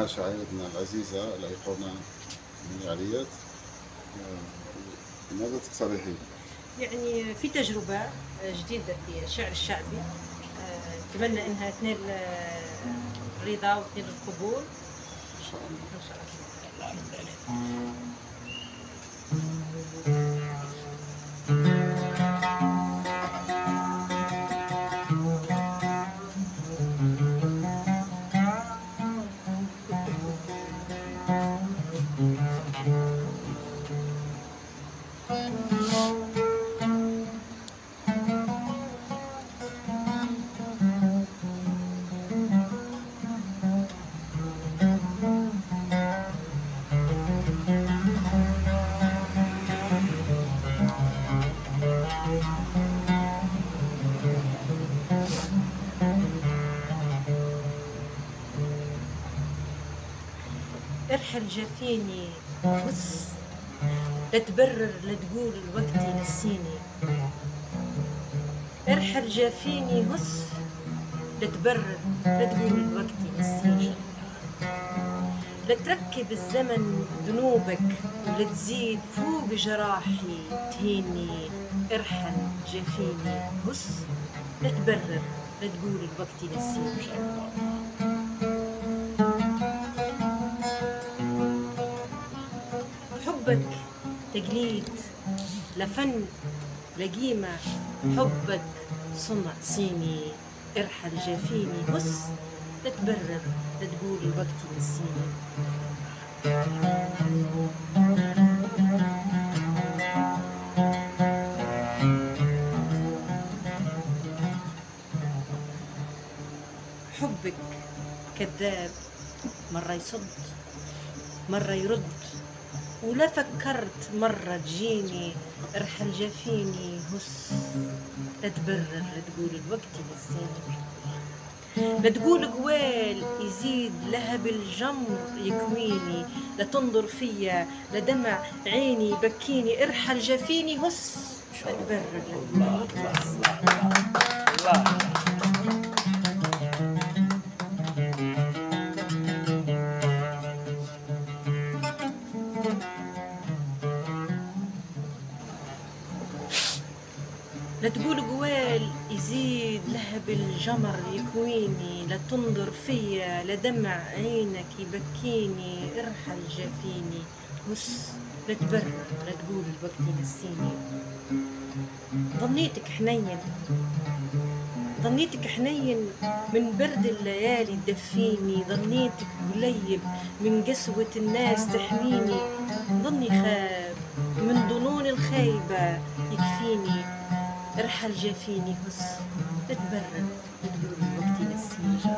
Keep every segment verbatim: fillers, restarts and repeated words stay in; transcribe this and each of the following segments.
شاعرتنا العزيزة الأيقونة منية عريض، ماذا تقترحين؟ يعني في تجربة جديدة في الشعر الشعبي، أتمنى أنها تنال الرضا وتنال القبول إن شاء الله. إن شاء الله. ارحل جافيني بص، لا تبرر لا تقول الوقت ينسيني. ارحل جافيني هص، لا تبرر لا تقول الوقت ينسيني. لا تركب الزمن ذنوبك ولا تزيد فوق جراحي تهيني. ارحل جافيني هص، لا تبرر لا تقول الوقت ينسيني. حبك تقليد لا فن لا قيمة، حبك صنع صيني. ارحل جافيني هص، لا تبرر لا تقول الوقت ينسيني. حبك كذاب، مرة يصد مرة يرد، ولا فكرت مرة تجيني. ارحل جافيني هص، لا تبرر لا تقول الوقت ينسيني. لا تقول قويل يزيد لهب الجمر يكويني. لا تنظر فيا لا دمع عيني بكيني. ارحل جافيني هص، لا تبرر لا تقول الوقت ينسيني. لا تقول قويل يزيد لهب الجمر يكويني. لا تنظر فيا لا دمع عينك يبكيني. ارحل جافيني هص، لا تبرر لا تقول الوقت ينسيني. ظنيتك حنين ظنيتك حنين من برد الليالي تدفيني. ظنيتك قليل من قسوة الناس تحميني. ظني خاب من ظنون الخيبة يكفيني. ارحل جافيني هص، لا تبرر لا تقول الوقت ينسيني.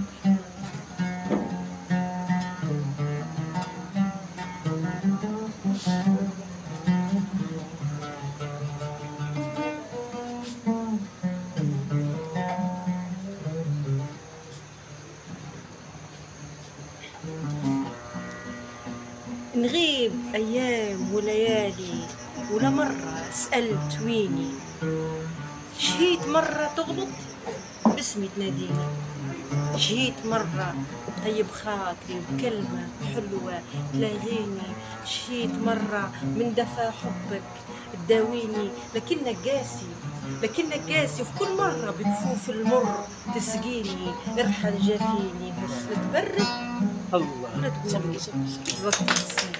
نغيب أيام وليالي ولا مرة سألت ويني. شهيت مرة تغلط باسمي تناديني. شهيت مرة طيب خاطري وكلمة حلوة تلاغيني. شهيت مرة من دفا حبك تداويني. لكنك قاسي لكنك قاسي وفي كل مرة بكفوف المر تسقيني. ارحل جافيني بس تبرد الله ولا تقول الوقت ينسيني.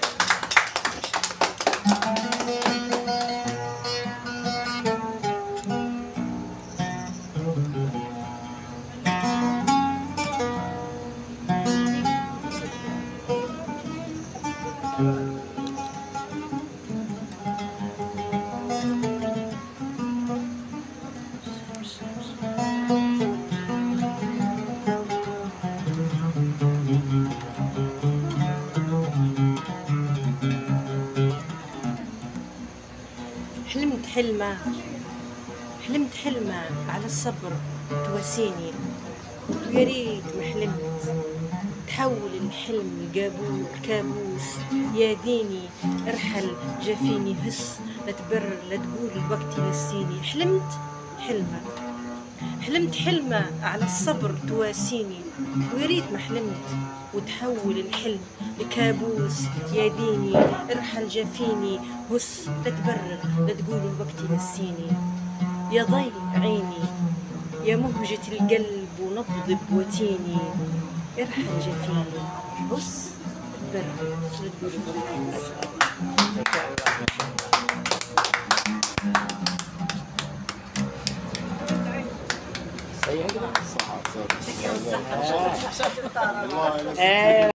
حلمت حلمة حلمت حلمة على الصبر تواسيني. ويا ريت ما حلمت تحول الحلم لكابوس يا ديني. ارحل جافيني هس، لا تبرر لا تقول الوقت ينسيني. حلمت حلمة حلمت حلمة على الصبر تواسيني، ويريد ما حلمت وتحول الحلم لكابوس. يا ديني ارحل جفيني، هس لا تبرر لا تقول الوقت ينسيني. يا ضي عيني يا مهجة القلب ونبض بوتيني، ارحل جفيني هس تبرر لا تقول الوقت صحة صحة. ينسيني.